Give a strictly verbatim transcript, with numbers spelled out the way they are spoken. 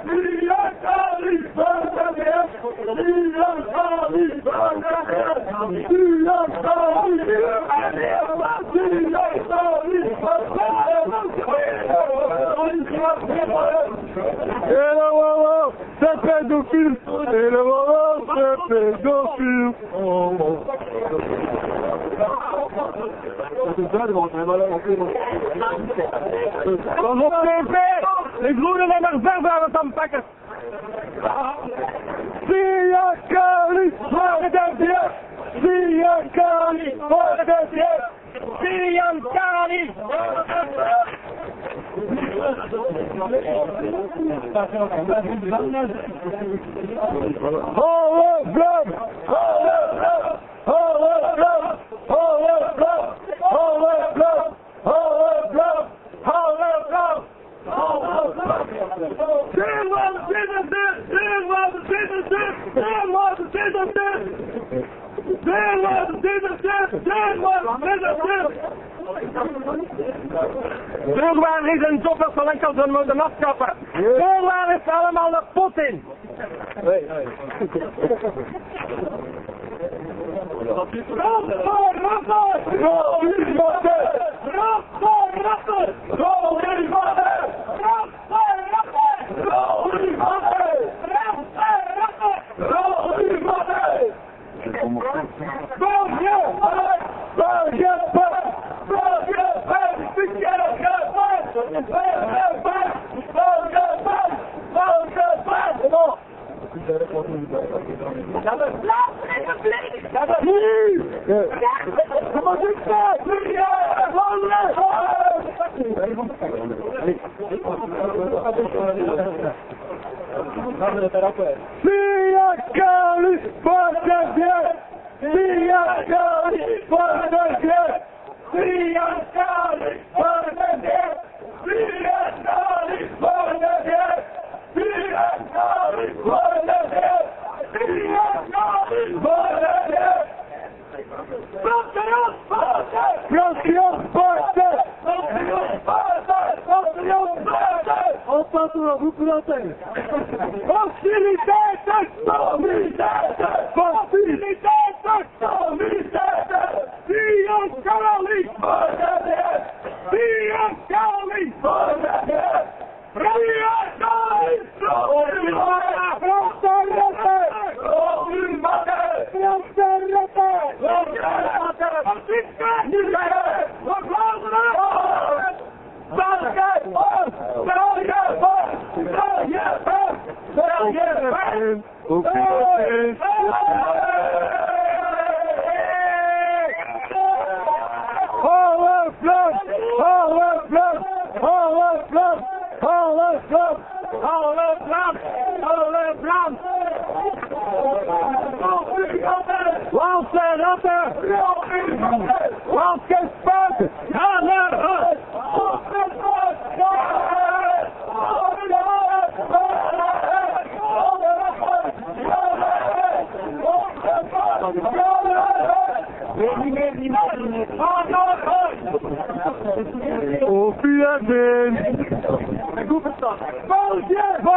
Et le moment, c'est pédophile. Et le moment, c'est pédophile. Kom op, T V! Ik groene naar mijn verder aan het aanpakken. Zie je koning voor de dier! Zie je koning voor de dier! Zie je koning voor de dier! Hologram! Hologram! Hologram! Hologram! Hologram! Hologram! Hologram! Hologram! Zeerland zit er dus! Zeerland zit er dus! Zeerland zit er dus! Zeerland zit er dus! Zeerland zit er dus! Zeerland is een jobbers van enkel ze moeten afkappen. Zeerland is allemaal de Poetin. Via Cali, forte bien! Via Cali, forte bien! Via Cali, forte bien! Via Cali, forte bien! Via Cali, forte bien! Via Cali, forte bien! Fransjon forte! Fransjon forte! Fransjon forte! Fransjon forte! Oppassen op, hoe praten? Faciliteiten! Faciliteiten! Faciliteiten! Faciliteiten! Via Cali! Forte bien! Via Cali! Forte bien! Via Cali! Op je been! Goed verstaan!